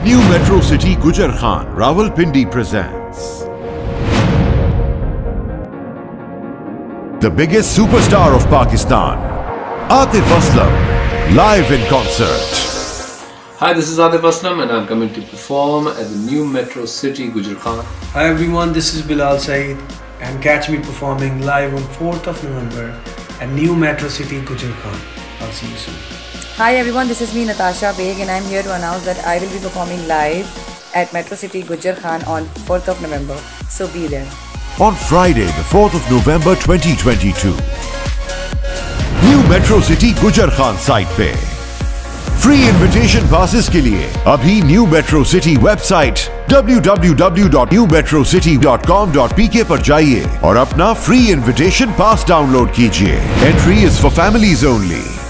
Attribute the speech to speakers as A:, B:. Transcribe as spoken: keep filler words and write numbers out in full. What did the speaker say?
A: New Metro City Gujar Khan Rawalpindi presents the biggest superstar of Pakistan, Atif Aslam, live in concert.
B: Hi, this is Atif Aslam and I'm coming to perform at the New Metro City Gujar Khan.
C: Hi everyone, this is Bilal, Saeed, and catch me performing live on fourth of November at New Metro City Gujar Khan. I'll see you soon.
D: Hi everyone, this is me Natasha, Baig, and I'm here to announce that I will be performing live at Metro City Gujar Khan on fourth of November. So be there.
A: On Friday, the fourth of November twenty twenty-two. New Metro City Gujar Khan site पे free invitation passes के लिए अभी New Metro City website w w w dot new metro city dot com dot p k पर जाइए और अपना free invitation pass download कीजिए. Entry is for families only.